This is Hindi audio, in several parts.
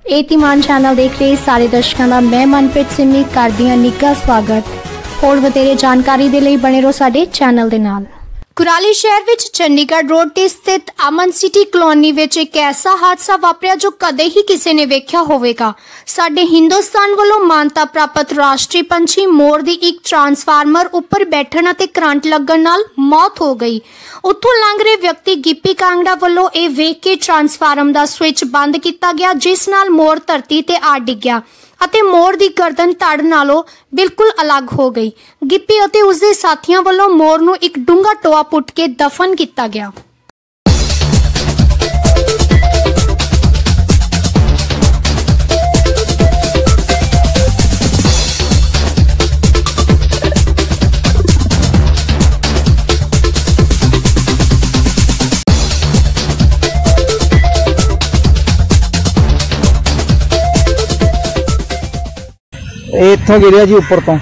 एतिमान चैनल देख रहे सारे दर्शकों का मैं मनप्रीत सिंह करदी हां निੱਘਾ स्वागत। होर वधेरे जानकारी दे लई बने रहो साडे चैनल दे नाल। कुराली शहर विच चंडीगढ़ रोड ते स्थित अमन सिटी कॉलोनी विच एक ऐसा हादसा वापरिया जो कदे ही किसी ने वेख्या होवेगा। साडे हिंदुस्तान वालों मानता प्राप्त राष्ट्रीय पंछी मोर दी एक ट्रांसफार्मर उपर बैठण अते करंट लगन नाल मौत हो गई। उत्थों लंघ रहे व्यक्ति गिप्पी कांगड़ा वालों यह वेख के ट्रांसफार्मर दा स्विच बंद किया गया, जिस नाल मोर धरती ते आ डिग्या अते मोर दी गर्दन धड़ नालों बिल्कुल अलग हो गई। गिप्पी अते उसदे साथियों वालों मोर नूं एक डूंगा टोआ पुट के दफन किया गया। इत्थों गिरिया जी उपर तो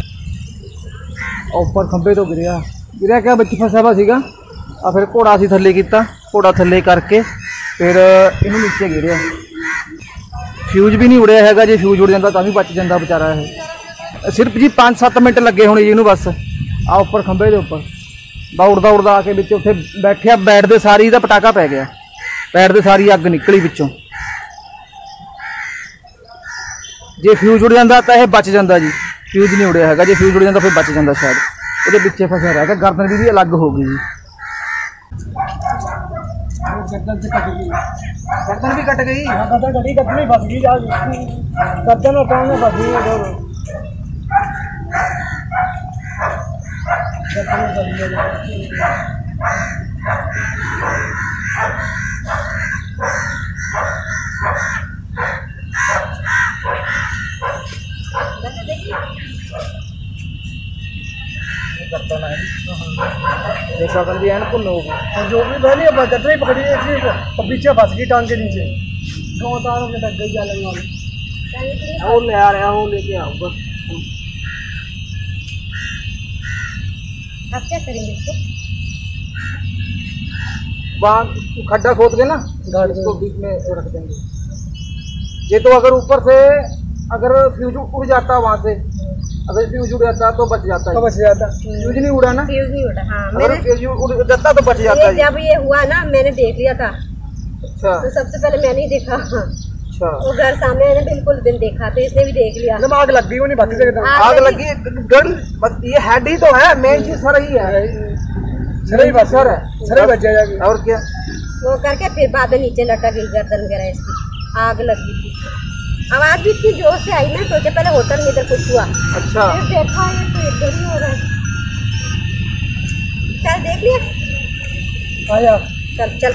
उपर खंबे तो गिरिया गिरिया क्या बच्ची फसा हुआ सीगा फिर घोड़ा असी थले किया, घोड़ा थले करके फिर इनू नीचे गिरिया। फ्यूज भी नहीं उड़िया है, जे फ्यूज उड़ जाता तो भी बच जाता बेचारा है। सिर्फ जी 5-7 मिनट लगे होने जी इनू बस आ उपर खंबे के उपर दौड़दा उड़दा आके बिच उत्थे बैठिया, बैठते सारी दा पटाका पै गया, बैठते सारी अग निकली पिछों। जे फ्यूज उड़ जाता तो यह बच जाता जी, फ्यूज नहीं उड़िया है, जे फ्यूज उड़ जाता फिर बच जाता शायद, वो पिछे फसा रहा था। गर्दन भी अलग हो गई जी, गर्दन भी कट गई, गर्दन भी फस गई, गर्दन और टांग में फस गई। शकल भी एन भुन हो गई, जो भी पहले चटनी ही पकड़ी थी पीछे फंस गई टांग के नीचे। दो तारों के लग गई जाने वाली, वो ले आ रहा है, वो लेके आऊंगा। आप क्या करेंगे इसको? वहाँ खड्डा खोद के ना इसको बीच में रख देंगे। ये तो अगर ऊपर से अगर फ्यूज उड़ जाता वहाँ से, अगर फ्यूज उड़ जाता तो बच जाता है, तो बच जाता। फ्यूज नहीं उड़ा ना, फ्यूज नहीं उड़ा। हाँ, अगर फ्यूज उड़ जाता तो बच जाता है। जब ये हुआ ना मैंने देख लिया था। अच्छा, तो सबसे पहले मैंने ही देखा। अच्छा, वो घर सामने मैंने बिल्कुल दिन देखा तो इसने भी देख लिया। आग लग गई, वो नहीं बाकी जगह आग लगी। बस ये हेड ही तो है, मेन चीज सर ही है, सर ही बच जाएगा और क्या। वो करके फिर बाद में नीचे लटक गई गर्दन वगैरह इसकी, आग लगी थी। आवाज भी इतनी जोर से आई, मैं सोचा पहले होटल में इधर कुछ हुआ। अच्छा, फिर देखा ये तो इधर ही हो रहा है। चल देख लिया, आया चल चल।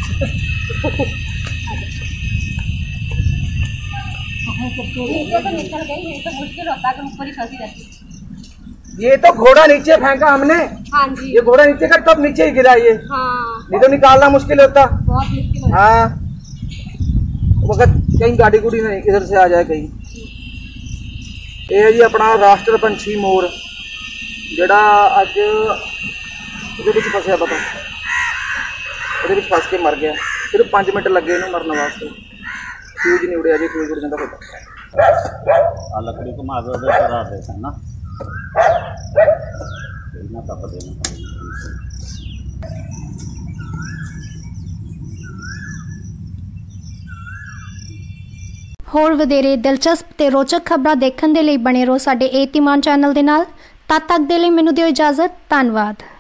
नीचे तो निकल गई, नहीं तो मुश्किल होता कि ऊपर ही फंसी रहती। ये तो घोड़ा नीचे फेंका हमने। हाँ जी, ये घोड़ा नीचे का तब नीचे ही गिरा ये। हाँ, नहीं तो निकालना मुश्किल होता, बहुत मुश्किल होता। हाँ, वक्त कहीं गाड़ी गुड़ी नहीं किधर से आ जाए कहीं। ये है जी अपना राष्ट्र पंछी मोर, जड़ा अज फसया, पता वो फस के मर गया। सिर्फ 5 मिनट लगे इन्होंने मरने वास्ते, फ्यूज नहीं उड़िया जी, फ्यूज उड़ जाता फिर लकड़ी को मार चढ़ा देते ना, तप देना। होर वधेरे दिलचस्प ते रोचक खबरां देखण दे लई बने रहो साडे एतिमान चैनल दे नाल। तद तक दे लई मैनूं दिओ इजाज़त। धन्नवाद।